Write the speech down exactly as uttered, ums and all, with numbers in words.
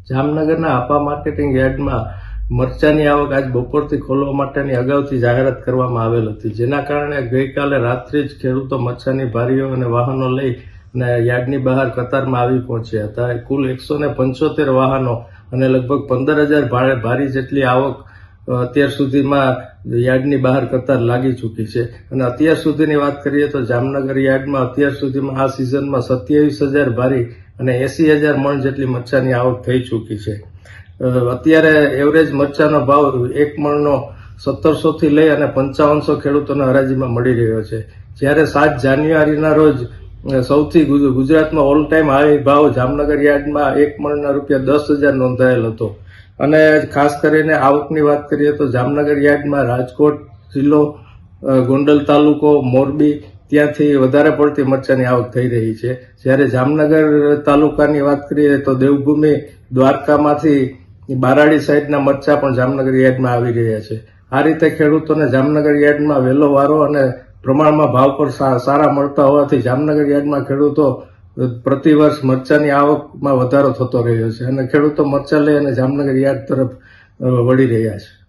જામનગરના આપા માર્કેટિંગ યાર્ડમાં મરચાની આવક આજ બપોરથી ખોલવા માટેની અગાઉથી જાહેરાત કરવામાં આવેલ હતી, જેના કારણે ગઈકાલે રાત્રે જ ખેડૂતો મરચાની ભારીઓ અને વાહનો લઈ અને યાર્ડની બહાર કતારમાં આવી પહોંચ્યા હતા. કુલ એકસો ને પંચોતેર વાહનો અને લગભગ પંદર હજાર ભારી જેટલી આવક અત્યાર સુધીમાં યાર્ડની બહાર કતાર લાગી ચૂકી છે. અને અત્યાર સુધીની વાત કરીએ તો જામનગર યાર્ડમાં અત્યાર સુધીમાં આ સિઝનમાં સત્યાવીસ હજાર ભારી અને એસી હજાર મણ જેટલી મરચાની આવક થઈ ચૂકી છે. અત્યારે એવરેજ મરચાનો ભાવ એક મણનો સત્તરસો થી લઈ અને પંચાવનસો ખેડૂતોને હરાજીમાં મળી રહ્યો છે. જ્યારે સાત જાન્યુઆરીના રોજ સૌથી ગુજરાતમાં ઓલ ટાઈમ હાઈ ભાવ જામનગર યાર્ડમાં એક મણના રૂપિયા દસ હજાર નોંધાયેલ હતો. અને ખાસ કરીને આવકની વાત કરીએ તો જામનગર યાર્ડમાં રાજકોટ જિલ્લો, ગોંડલ તાલુકો, મોરબી ત્યાંથી વધારે પડતી મરચાની આવક થઈ રહી છે. જ્યારે જામનગર તાલુકાની વાત કરીએ તો દેવભૂમિ દ્વારકામાંથી બારાડી સાઈડના મરચા પણ જામનગર યાર્ડમાં આવી રહ્યા છે. આ રીતે ખેડૂતોને જામનગર યાર્ડમાં વહેલો વારો અને પ્રમાણમાં ભાવ પર સારા મળતા હોવાથી જામનગર યાર્ડમાં ખેડૂતો પ્રતિવર્ષ મરચાની આવકમાં વધારો થતો રહ્યો છે અને ખેડૂતો મરચા લઈ અને જામનગર યાર્ડ તરફ વળી રહ્યા છે.